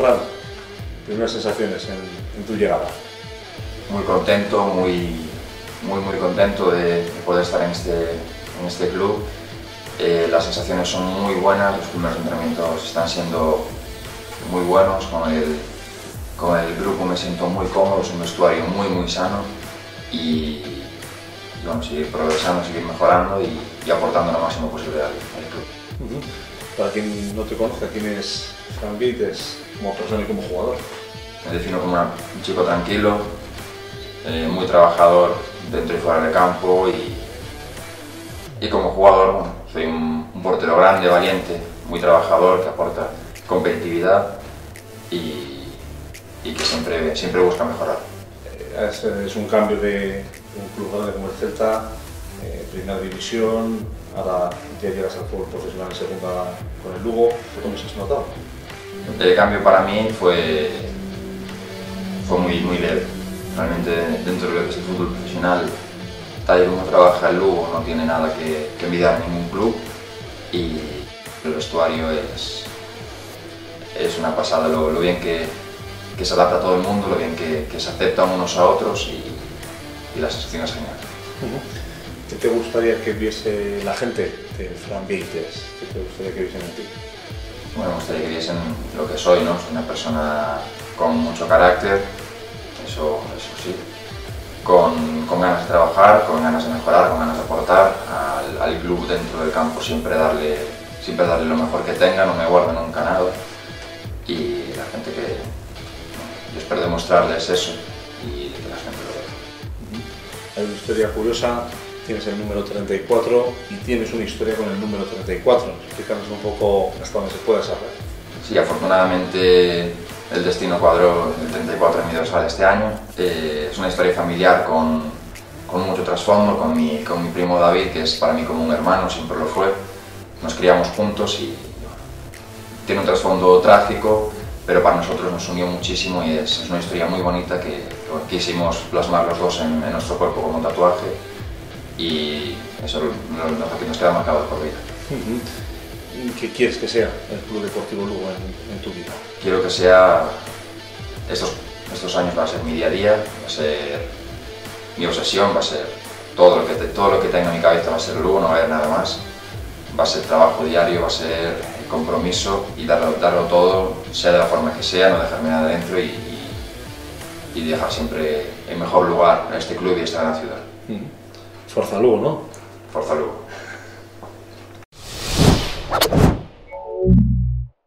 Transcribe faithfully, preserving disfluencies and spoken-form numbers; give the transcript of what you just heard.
Fran, primeras sensaciones en, en tu llegada. Muy contento, muy, muy, muy contento de, de poder estar en este, en este club. Eh, las sensaciones son muy buenas, los primeros entrenamientos están siendo muy buenos, con el, con el grupo me siento muy cómodo, es un vestuario muy, muy sano y, y bueno, seguir progresando, seguir mejorando y, y aportando lo máximo posible al, al club. Uh-huh. Para quien no te conozca, ¿quién es Fran Vieites como persona y como jugador? Me defino como una, un chico tranquilo, eh, muy trabajador dentro y fuera del campo y, y como jugador, bueno, soy un, un portero grande, valiente, muy trabajador, que aporta competitividad y, y que siempre, siempre busca mejorar. Eh, es, es un cambio de un club grande como el Celta, eh, primera división, ahora ya llegas al fútbol profesional en segunda con el Lugo. ¿Cómo se has notado? El cambio para mí fue, fue muy, muy leve. Realmente dentro de lo que es el fútbol profesional, tal y como trabaja el Lugo, no tiene nada que, que envidiar a ningún club y el vestuario es, es una pasada, lo, lo bien que, que se adapta a todo el mundo, lo bien que, que se aceptan unos a otros y, y la sensación es genial. Uh-huh. ¿Qué te gustaría que viese la gente de Fran Vieites? ¿Qué te gustaría que viesen en ti? Bueno, me gustaría que viesen lo que soy, ¿no? Soy una persona con mucho carácter, eso, eso sí, con, con ganas de trabajar, con ganas de mejorar, con ganas de aportar al, al club dentro del campo, siempre darle, siempre darle lo mejor que tenga, no me guardo nunca nada y la gente que, bueno, yo espero demostrarles eso y que la gente lo vea. Uh-huh. Hay una historia curiosa. Tienes el número treinta y cuatro y tienes una historia con el número treinta y cuatro. Explícanos un poco hasta donde se pueda saber. Sí, afortunadamente el destino cuadró el treinta y cuatro en mi dorsal este año. Eh, es una historia familiar con, con mucho trasfondo, con mi, con mi primo David, que es para mí como un hermano, siempre lo fue. Nos criamos juntos y bueno, tiene un trasfondo trágico, pero para nosotros nos unió muchísimo y es, es una historia muy bonita que, que bueno, quisimos plasmar los dos en, en nuestro cuerpo como tatuaje. Y eso lo que nos queda marcado por vida. Uh-huh. ¿Qué quieres que sea el Club Deportivo Lugo en, en tu vida? Quiero que sea, estos, estos años va a ser mi día a día, va a ser mi obsesión, va a ser todo lo que, te, todo lo que tenga en mi cabeza va a ser Lugo, no va a haber nada más. Va a ser trabajo diario, va a ser compromiso y darlo, darlo todo, sea de la forma que sea, no dejarme nada dentro y, y, y dejar siempre en mejor lugar a este club y a esta gran ciudad. Uh-huh. Forza Lugo, ¿no? Forza Lugo.